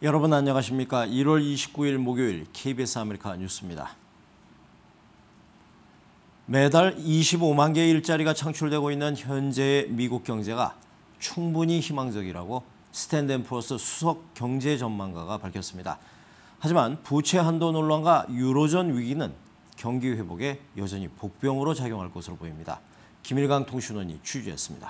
여러분 안녕하십니까? 1월 29일 목요일 KBS 아메리카 뉴스입니다. 매달 25만 개의 일자리가 창출되고 있는 현재의 미국 경제가 충분히 희망적이라고 스탠드앤푸어스 수석 경제 전망가가 밝혔습니다. 하지만 부채 한도 논란과 유로존 위기는 경기 회복에 여전히 복병으로 작용할 것으로 보입니다. 김일강 통신원이 취재했습니다.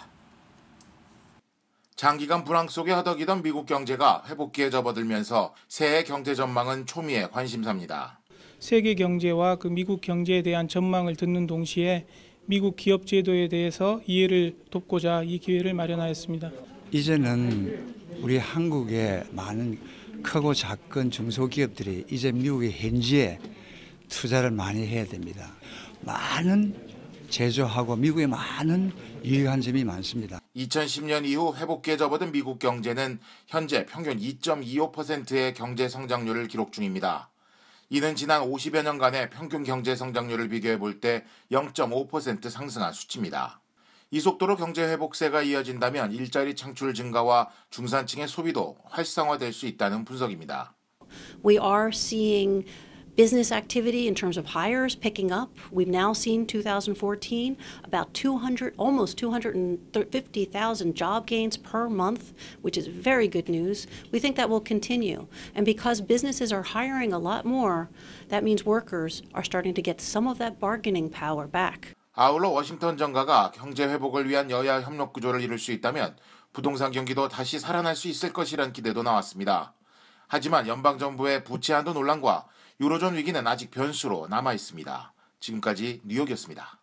장기간 불황 속에 허덕이던 미국 경제가 회복기에 접어들면서 새해 경제 전망은 초미의 관심사입니다. 세계 경제와 미국 경제에 대한 전망을 듣는 동시에 미국 기업 제도에 대해서 이해를 돕고자 이 기회를 마련하였습니다. 이제는 우리 한국의 많은 크고 작은 중소기업들이 이제 미국의 현지에 투자를 많이 해야 됩니다. 많은 제조하고 미국에 많은 유익한 점이 많습니다. 2010년 이후 회복기에 접어든 미국 경제는 현재 평균 2.25%의 경제 성장률을 기록 중입니다. 이는 지난 50여 년간의 평균 경제 성장률을 비교해 볼 때 0.5% 상승한 수치입니다. 이 속도로 경제 회복세가 이어진다면 일자리 창출 증가와 중산층의 소비도 활성화될 수 있다는 분석입니다. We are seeing business activity in terms of hires picking up. We've now seen 2014 about almost 250,000 job gains per month, which is very good news. We think that will continue. And because businesses are hiring a lot more, that means workers are starting to get some of that bargaining power back. 아울러 워싱턴 정가가 경제 회복을 위한 여야 협력 구조를 이룰 수 있다면 부동산 경기도 다시 살아날 수 있을 것이라는 기대도 나왔습니다. 하지만 연방정부의 부채 한도 논란과 유로존 위기는 아직 변수로 남아 있습니다. 지금까지 뉴욕이었습니다.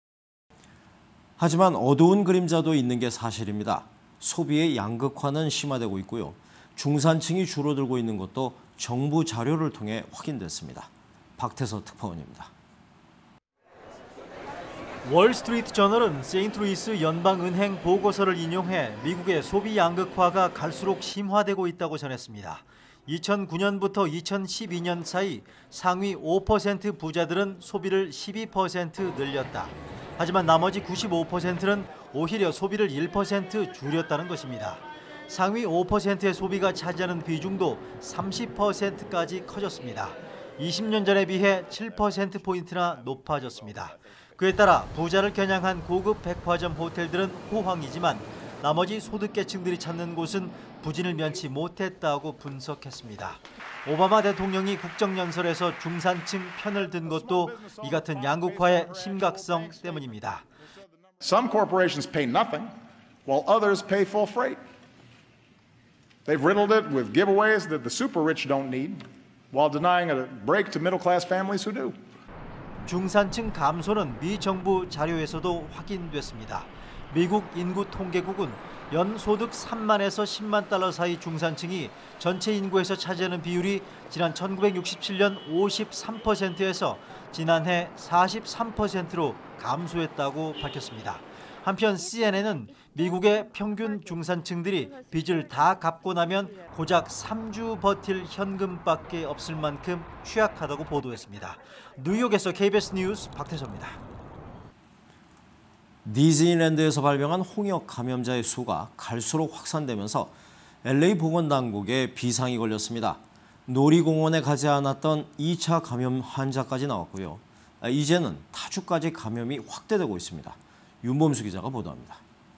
하지만 어두운 그림자도 있는 게 사실입니다. 소비의 양극화는 심화되고 있고요. 중산층이 줄어들고 있는 것도 정부 자료를 통해 확인됐습니다. 박태서 특파원입니다. 월스트리트 저널은 세인트루이스 연방은행 보고서를 인용해 미국의 소비 양극화가 갈수록 심화되고 있다고 전했습니다. 2009년부터 2012년 사이 상위 5% 부자들은 소비를 12% 늘렸다. 하지만 나머지 95%는 오히려 소비를 1% 줄였다는 것입니다. 상위 5%의 소비가 차지하는 비중도 30%까지 커졌습니다. 20년 전에 비해 7%포인트나 높아졌습니다. 그에 따라 부자를 겨냥한 고급 백화점 호텔들은 호황이지만 나머지 소득계층들이 찾는 곳은 부진을 면치 못했다고 분석했습니다. 오바마 대통령이 국정연설에서 중산층 편을 든 것도 이 같은 양극화의 심각성 때문입니다. Some corporations pay nothing, while others pay full freight. They've riddled it with giveaways that the super rich don't need, while denying a break to middle-class families who do. 중산층 감소는 미 정부 자료에서도 확인됐습니다. 미국 인구통계국은 연소득 3만에서 10만 달러 사이 중산층이 전체 인구에서 차지하는 비율이 지난 1967년 53%에서 지난해 43%로 감소했다고 밝혔습니다. 한편 CNN은 미국의 평균 중산층들이 빚을 다 갚고 나면 고작 3주 버틸 현금밖에 없을 만큼 취약하다고 보도했습니다. 뉴욕에서 KBS 뉴스 박태서입니다. 디즈니랜드에서 발병한 홍역 감염자의 수가 갈수록 확산되면서 LA 보건당국에 비상이 걸렸습니다. 놀이공원에 가지 않았던 2차 감염 환자까지 나왔고요. 이제는 타주까지 감염이 확대되고 있습니다. 윤범수 기자가 보도합니다.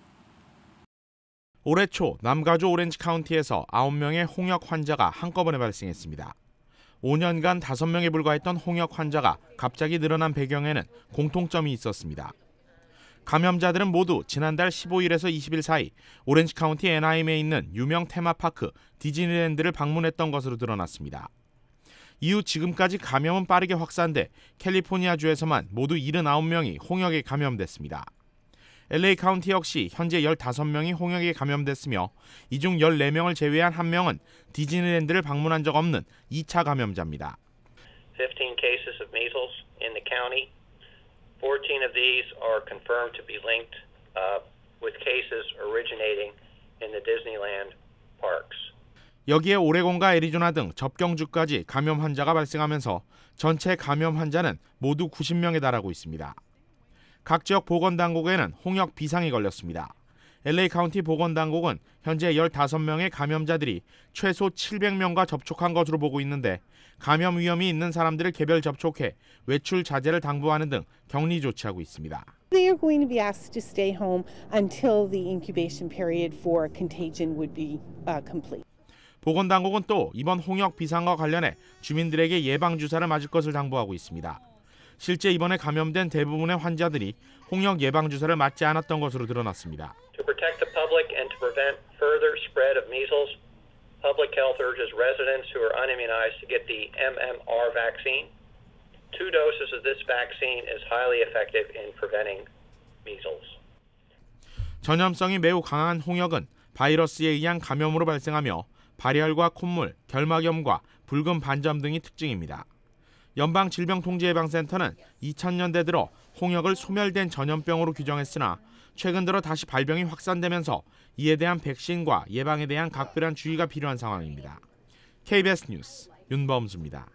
올해 초 남가주 오렌지 카운티에서 9명의 홍역 환자가 한꺼번에 발생했습니다. 5년간 5명에 불과했던 홍역 환자가 갑자기 늘어난 배경에는 공통점이 있었습니다. 감염자들은 모두 지난달 15일에서 20일 사이 오렌지 카운티 애나임에 있는 유명 테마파크 디즈니랜드를 방문했던 것으로 드러났습니다. 이후 지금까지 감염은 빠르게 확산돼 캘리포니아주에서만 모두 79명이 홍역에 감염됐습니다. LA 카운티 역시 현재 15명이 홍역에 감염됐으며 이 중 14명을 제외한 1명은 디즈니랜드를 방문한 적 없는 2차 감염자입니다. 15 cases of measles in the county. 14 of these are confirmed to be linked with cases originating in the Disneyland parks. 여기에 오레곤과 애리조나 등 접경주까지 감염 환자가 발생하면서 전체 감염 환자는 모두 90명에 달하고 있습니다. 각 지역 보건당국에는 홍역 비상이 걸렸습니다. LA 카운티 보건당국은 현재 15명의 감염자들이 최소 700명과 접촉한 것으로 보고 있는데 감염 위험이 있는 사람들을 개별 접촉해 외출 자제를 당부하는 등 격리 조치하고 있습니다. They are going to be asked to stay home until the incubation period for contagion would be complete. 보건당국은 또 이번 홍역 비상과 관련해 주민들에게 예방주사를 맞을 것을 당부하고 있습니다. 실제 이번에 감염된 대부분의 환자들이 홍역 예방주사를 맞지 않았던 것으로 드러났습니다. To protect the public and to prevent further spread of measles, public health urges residents who are unimmunized to get the MMR vaccine. 2 doses of this vaccine is highly effective in preventing measles. 전염성이 매우 강한 홍역은 바이러스에 의한 감염으로 발생하며 발열과 콧물, 결막염과 붉은 반점 등이 특징입니다. 연방질병통제예방센터는 2000년대 들어 홍역을 소멸된 전염병으로 규정했으나 최근 들어 다시 발병이 확산되면서 이에 대한 백신과 예방에 대한 각별한 주의가 필요한 상황입니다. KBS 뉴스 윤범수입니다.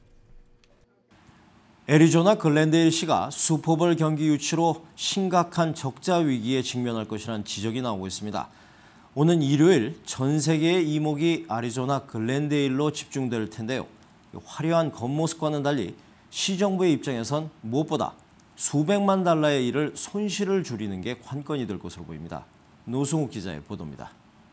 애리조나 글렌데일시가 슈퍼볼 경기 유치로 심각한 적자 위기에 직면할 것이라는 지적이 나오고 있습니다. 오는 일요일 전 세계의 이목이 애리조나 글렌데일로 집중될 텐데요. 화려한 겉모습과는 달리 시정부의 입장에선 무엇보다 수백만 달러의 일을 손실을 줄이는 게 관건이 될 것으로 보입니다. 노승욱 기자의 보도입니다.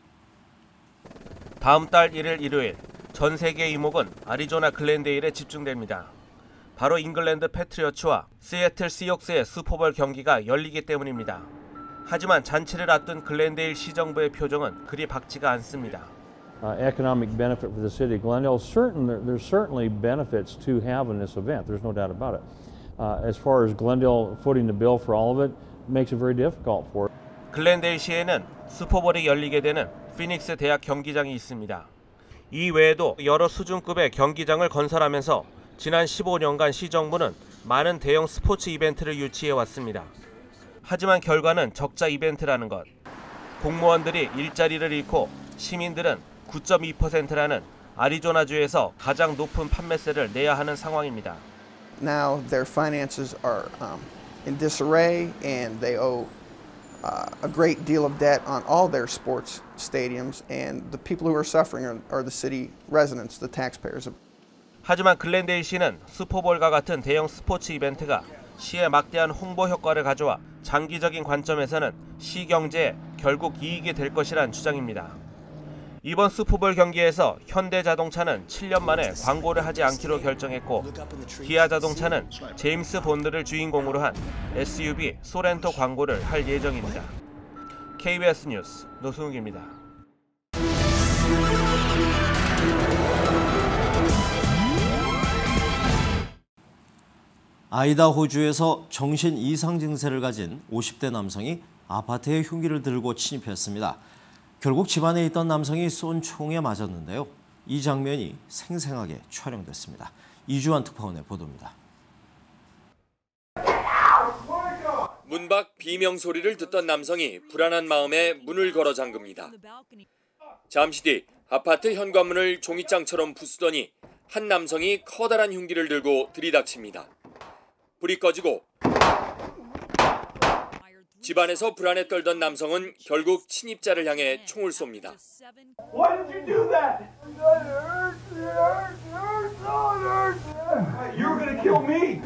다음 달 1일 일요일 전 세계의 이목은 애리조나 글렌데일에 집중됩니다. 바로 잉글랜드 패트리어츠와 시애틀 시옥스의 슈퍼볼 경기가 열리기 때문입니다. 하지만 잔치를 앞둔 글렌데일 시정부의 표정은 그리 밝지가 않습니다. Economic benefit for the city of Glendale. There's certainly benefits to having this event. There's no doubt about it. As far as Glendale footing the bill for all of it, makes it very difficult for it. 글렌데일시에는 슈퍼볼이 열리게 되는 피닉스 대학 경기장이 있습니다. 이 외에도 여러 수준급의 경기장을 건설하면서 지난 15년간 시정부는 많은 대형 스포츠 이벤트를 유치해 왔습니다. 하지만 결과는 적자 이벤트라는 것. 공무원들이 일자리를 잃고 시민들은 9.2%라는 애리조나주에서 가장 높은 판매세를 내야 하는 상황입니다. Now their finances are in disarray and they owe a great deal of debt on all their sports stadiums and the people who are suffering are the city residents, the taxpayers. 하지만 글렌데일시는 슈퍼볼과 같은 대형 스포츠 이벤트가 시에 막대한 홍보 효과를 가져와 장기적인 관점에서는 시 경제에 결국 이익이 될 것이란 주장입니다. 이번 슈퍼볼 경기에서 현대자동차는 7년 만에 광고를 하지 않기로 결정했고 기아자동차는 제임스 본드를 주인공으로 한 SUV 소렌토 광고를 할 예정입니다. KBS 뉴스 노승욱입니다. 아이다호주에서 정신 이상 증세를 가진 50대 남성이 아파트에 흉기를 들고 침입했습니다. 결국 집안에 있던 남성이 쏜 총에 맞았는데요. 이 장면이 생생하게 촬영됐습니다. 이주환 특파원의 보도입니다. 문 밖 비명 소리를 듣던 남성이 불안한 마음에 문을 걸어 잠급니다. 잠시 뒤 아파트 현관문을 종이장처럼 부수더니 한 남성이 커다란 흉기를 들고 들이닥칩니다. 불이 꺼지고 집안에서 불안에 떨던 남성은 결국 침입자를 향해 총을 쏩니다. Why did you do that? You were going to kill me.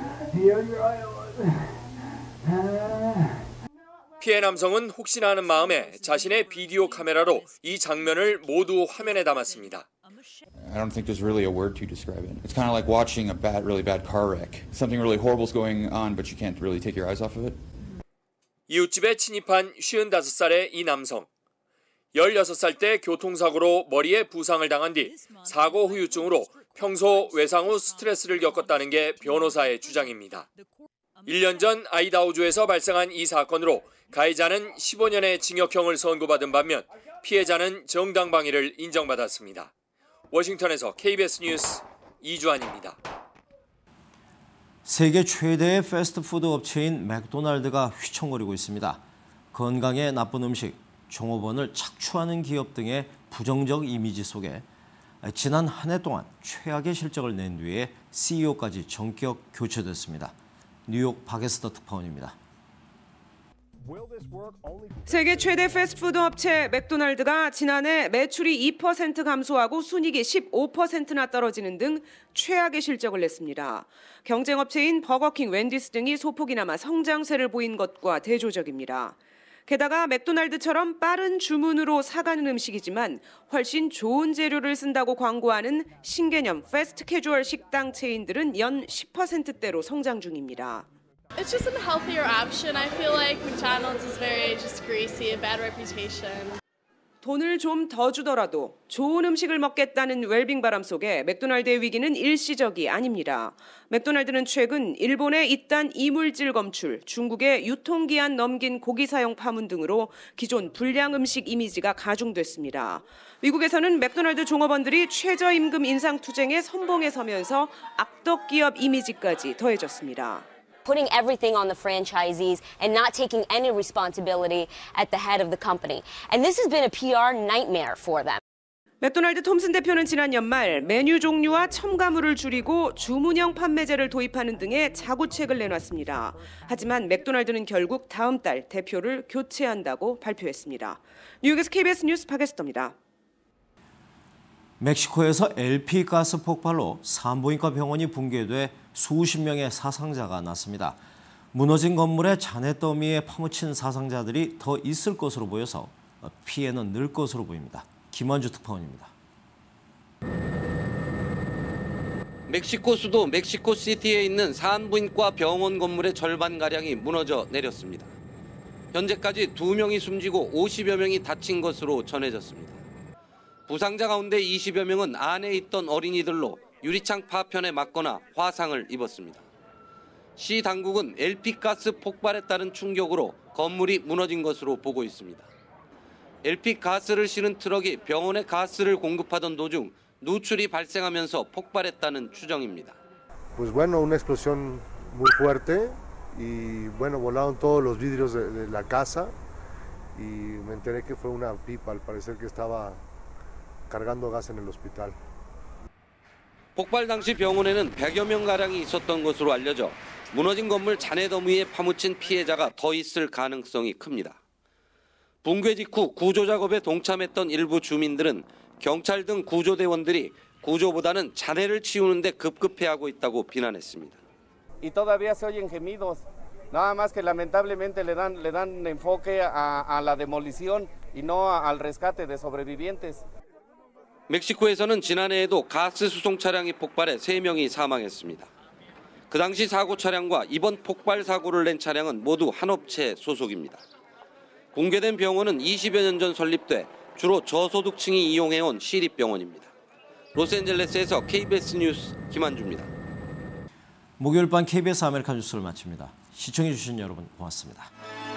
피해 남성은 혹시나 하는 마음에 자신의 비디오 카메라로 이 장면을 모두 화면에 담았습니다. I don't think there's really a word to describe it. It's kind of like watching a really bad car wreck. Something really horrible's going on, but you can't really take your eyes off of it. 이웃집에 침입한 55살의 이 남성. 16살 때 교통사고로 머리에 부상을 당한 뒤 사고 후유증으로 평소 외상 후 스트레스를 겪었다는 게 변호사의 주장입니다. 1년 전 아이다호주에서 발생한 이 사건으로 가해자는 15년의 징역형을 선고받은 반면 피해자는 정당방위를 인정받았습니다. 워싱턴에서 KBS 뉴스 이주환입니다. 세계 최대의 패스트푸드 업체인 맥도날드가 휘청거리고 있습니다. 건강에 나쁜 음식, 종업원을 착취하는 기업 등의 부정적 이미지 속에 지난 한 해 동안 최악의 실적을 낸 뒤에 CEO까지 전격 교체됐습니다. 뉴욕 박에스터 특파원입니다. 세계 최대 패스트푸드 업체 맥도날드가 지난해 매출이 2% 감소하고 순이익이 15%나 떨어지는 등 최악의 실적을 냈습니다. 경쟁업체인 버거킹, 웬디스 등이 소폭이나마 성장세를 보인 것과 대조적입니다. 게다가 맥도날드처럼 빠른 주문으로 사가는 음식이지만 훨씬 좋은 재료를 쓴다고 광고하는 신개념 패스트 캐주얼 식당 체인들은 연 10%대로 성장 중입니다. It's just a healthier option. I feel like McDonald's is very just greasy, a bad reputation. 돈을 좀 더 주더라도 좋은 음식을 먹겠다는 웰빙 바람 속에 맥도날드의 위기는 일시적이 아닙니다. 맥도날드는 최근 일본의 잇단 이물질 검출, 중국의 유통기한 넘긴 고기 사용 파문 등으로 기존 불량 음식 이미지가 가중됐습니다. 미국에서는 맥도날드 종업원들이 최저임금 인상 투쟁에 선봉에 서면서 악덕 기업 이미지까지 더해졌습니다. Putting everything on the franchisees and not taking any responsibility at the head of the company. And this has been a PR nightmare for them. 맥도날드 톰슨 대표는 지난 연말 메뉴 종류와 첨가물을 줄이고 주문형 판매제를 도입하는 등의 자구책을 내놨습니다. 하지만 맥도날드는 결국 다음 달 대표를 교체한다고 발표했습니다. 뉴욕에서 KBS 뉴스 박예수입니다. 멕시코에서 LP 가스 폭발로 산부인과 병원이 붕괴돼 수십 명의 사상자가 났습니다. 무너진 건물의 잔해더미에 파묻힌 사상자들이 더 있을 것으로 보여서 피해는 늘 것으로 보입니다. 김원주 특파원입니다. 멕시코 수도 멕시코시티에 있는 산부인과 병원 건물의 절반가량이 무너져 내렸습니다. 현재까지 2명이 숨지고 50여 명이 다친 것으로 전해졌습니다. 부상자 가운데 20여 명은 안에 있던 어린이들로 유리창 파편에 맞거나 화상을 입었습니다. 시 당국은 LP가스 폭발에 따른 충격으로 건물이 무너진 것으로 보고 있습니다. LP가스를 실은 트럭이 병원에 가스를 공급하던 도중 누출이 발생하면서 폭발했다는 추정입니다. Pues bueno, una explosión muy fuerte y bueno, volaron todos los vidrios de la casa y me enteré que fue una pipa, al parecer que estaba cargando gas en el hospital. 폭발 당시 병원에는 100여 명가량이 있었던 것으로 알려져 무너진 건물 잔해더미에 파묻힌 피해자가 더 있을 가능성이 큽니다. 붕괴 직후 구조 작업에 동참했던 일부 주민들은 경찰 등 구조대원들이 구조보다는 잔해를 치우는 데 급급해하고 있다고 비난했습니다. Y todavía se oyen gemidos. Nada más que lamentablemente le dan enfoque a la demolición y no al rescate de sobrevivientes. 멕시코에서는 지난해에도 가스 수송 차량이 폭발해 3명이 사망했습니다. 그 당시 사고 차량과 이번 폭발 사고를 낸 차량은 모두 한 업체 소속입니다. 붕괴된 병원은 20여 년 전 설립돼 주로 저소득층이 이용해온 시립병원입니다. 로스앤젤레스에서 KBS 뉴스 김한주입니다. 목요일 밤 KBS 아메리카 뉴스를 마칩니다. 시청해주신 여러분 고맙습니다.